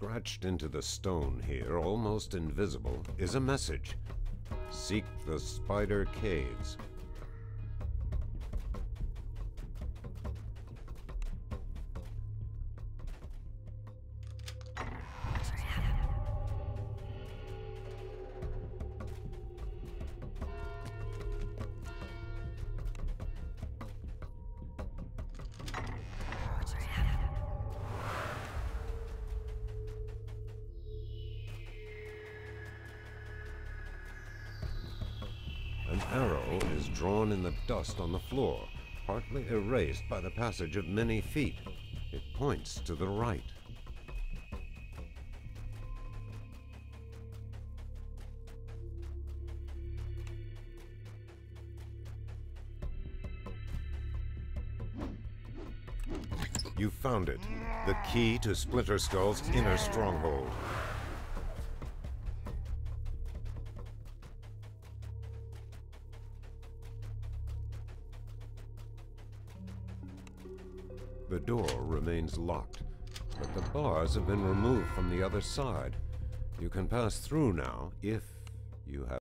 Scratched into the stone here, almost invisible, is a message. Seek the Spider Caves. An arrow is drawn in the dust on the floor, partly erased by the passage of many feet. It points to the right. You found it. The key to Splinter Skull's inner stronghold. The door remains locked, but the bars have been removed from the other side. You can pass through now if you have